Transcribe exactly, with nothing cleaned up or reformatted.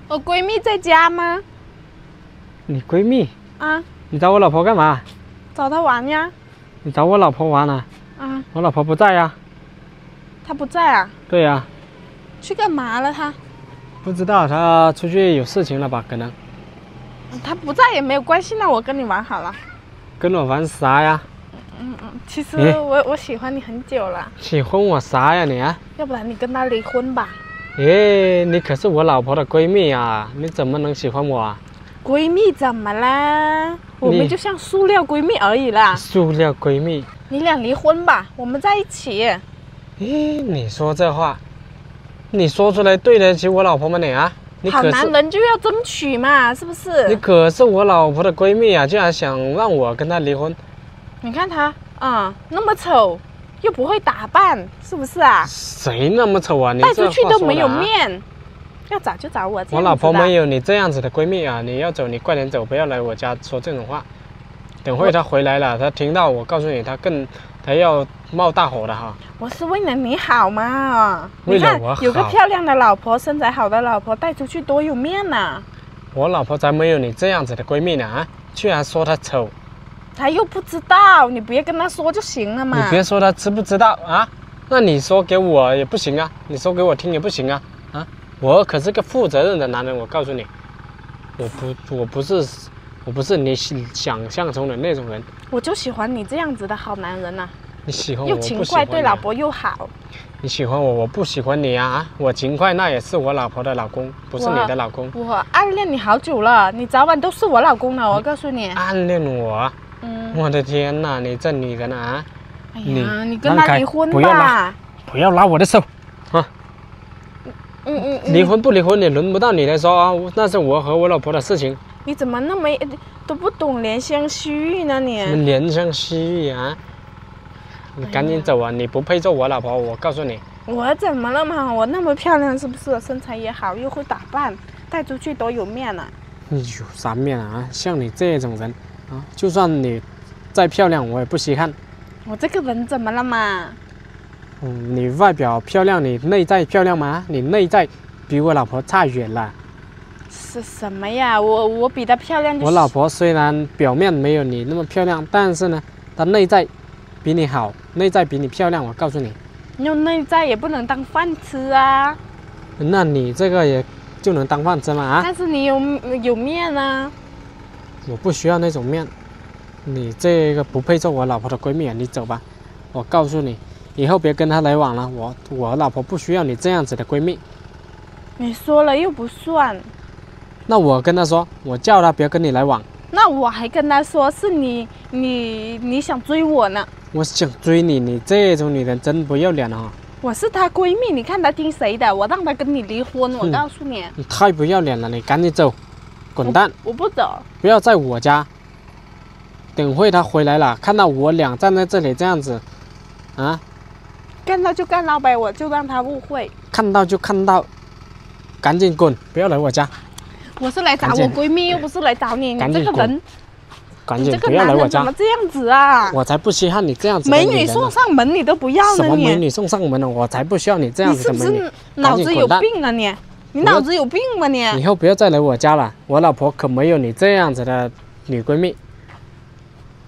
我闺蜜在家吗？ 你闺蜜？ 啊， 你找我老婆干嘛？ 找她玩呀。 你找我老婆玩啊？ 啊， 我老婆不在呀。 她不在啊？ 对呀。 去干嘛了她？ 不知道，她出去有事情了吧？可能。 她不在也没有关系，那我跟你玩好了。 跟我玩啥呀？ 嗯嗯，其实我我喜欢你很久了。 喜欢我啥呀你啊？ 要不然你跟她离婚吧。 诶，你可是我老婆的闺蜜啊，你怎么能喜欢我啊？ 闺蜜怎么啦？我们就像塑料闺蜜而已啦。 塑料闺蜜。 你俩离婚吧，我们在一起。 诶，你说这话，你说出来对得起我老婆吗你啊？你好男人就要争取嘛，是不是？ 你可是我老婆的闺蜜啊，竟然想让我跟她离婚。 你看她啊、嗯，那么丑，又不会打扮，是不是啊？ 谁那么丑啊？你带出去都没有啊面。要找就找我这样子的。 我老婆没有你这样子的闺蜜啊！你要走，你快点走，不要来我家说这种话。等会她回来了，她听到我告诉你，她更她要冒大火的哈。 我是为了你好嘛， 为了我好。 你看有个漂亮的老婆，身材好的老婆带出去多有面呐、啊！ 我老婆才没有你这样子的闺蜜呢啊！居然说她丑， 她又不知道，你不要跟她说就行了嘛。 你别说她知不知道啊？那你说给我也不行啊，你说给我听也不行啊啊！我可是个负责任的男人，我告诉你，我不我不是我不是你想象中的那种人。 我就喜欢你这样子的好男人呐、啊！ 你喜欢我， 又勤快，对老婆又好。 你喜欢我，我不喜欢你啊！我勤快，那也是我老婆的老公，不是你的老公。 我暗恋你好久了，你早晚都是我老公了，我告诉你。 暗恋我？ 嗯。 我的天哪，你这女人啊！ 哎呀，你跟他离婚吧！ 不要拉，不要拉我的手啊！ 嗯嗯嗯。 离婚不离婚也轮不到你来说啊，那是我和我老婆的事情。 你怎么那么都不懂怜香惜玉呢你？ 什么怜香惜玉啊？你赶紧走啊！你不配做我老婆，我告诉你。 我怎么了嘛？我那么漂亮，是不是？身材也好，又会打扮，带出去多有面啊！ 有啥面啊？像你这种人啊，就算你再漂亮，我也不稀罕。 我这个人怎么了嘛？ 嗯，你外表漂亮，你内在漂亮吗？你内在比我老婆差远了。 是什么呀？我我比她漂亮、就是。 我老婆虽然表面没有你那么漂亮，但是呢，她内在比你好，内在比你漂亮。我告诉你， 用内在也不能当饭吃啊。 那你这个也就能当饭吃了啊？ 但是你有有面啊。 我不需要那种面。你这个不配做我老婆的闺蜜啊！你走吧，我告诉你，以后别跟她来往了。我我老婆不需要你这样子的闺蜜。 你说了又不算。 那我跟她说，我叫她不要跟你来往。 那我还跟她说是你你你想追我呢。 我想追你，你这种女人真不要脸啊！ 我是她闺蜜，你看她听谁的？我让她跟你离婚，我告诉你。 你太不要脸了，你赶紧走，滚蛋！ 我, 我不走， 不要在我家。等会他回来了，看到我俩站在这里这样子，啊， 干到就干到呗，我就让他误会。 看到就看到，赶紧滚，不要来我家。 我是来找我闺蜜，又不是来找你。你这个人， 赶紧不要来我家。 怎么这样子啊？ 我才不稀罕你这样子的女人呢。 美女送上门你都不要呢？ 什么美女送上门呢？我才不需要你这样子的美女。 你是不是脑子有病啊你？你脑子有病吧你？ 以后不要再来我家了，我老婆可没有你这样子的女闺蜜。